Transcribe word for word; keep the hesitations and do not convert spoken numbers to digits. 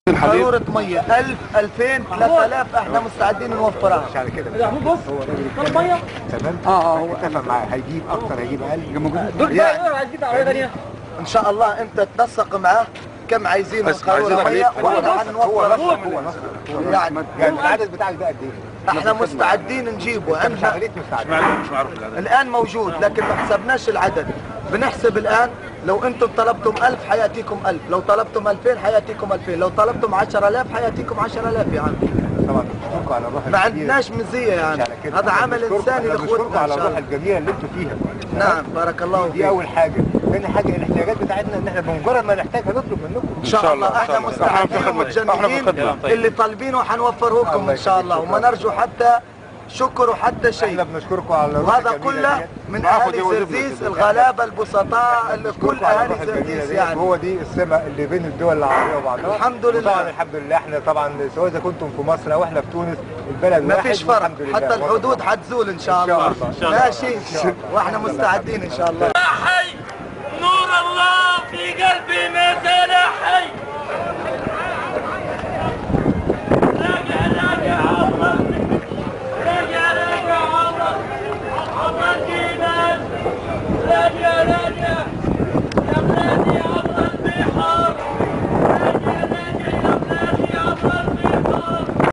قارورة مية ألف ألفين ثلاثة آلاف احنا مستعدين نوفرها. مش على كده بص هو راجل ميه تمام. اه اه هو اتفق معاه هيجيب اكتر هيجيب اقل دول يعني عايز يجيب عربيه ثانيه ان شاء الله. انت تنسق معاه كم عايزين قارورة مية واحنا هنوفر. هو نص يعني يعني العدد بتاعك ده قد ايه؟ احنا مستعدين نجيبه. عندنا مش معروف الان موجود لكن ما حسبناش العدد. بنحسب الان لو انتم طلبتم ألف حياتيكم ألف، لو طلبتم ألفين حياتيكم ألفين، لو طلبتم عشرة آلاف حياتيكم عشرة آلاف. يا عم طبعا بنشكركم على الروح ما عندناش مزيه يعني، هذا عمل انساني لاخوتنا. بنشكركم على الروح الجميله اللي انتم فيها. نعم بارك الله فيك. دي اول حاجه. ثاني حاجه الاحتياجات بتاعتنا ان احنا بمجرد ما نحتاج هنطلب منكم ان شاء الله. احنا مستعدين ومتجندين اللي طالبينه حنوفره لكم ان شاء الله، وما نرجو حتى شكر وحتى شيء. احنا بنشكركم على الروح وهذا كله من اهالي زرزيس الغلابه البسطاء كل اهالي زرزيس يعني. هو دي السمه اللي بين الدول العربيه وبعضها. الحمد لله. طبعا الحمد لله احنا طبعا سواء اذا كنتم في مصر او احنا في تونس البلد ما فيش فرق. حتى الحدود حتزول ان شاء الله. ماشي واحنا مستعدين ان شاء الله. حي نور الله في قلبي ما زال حي.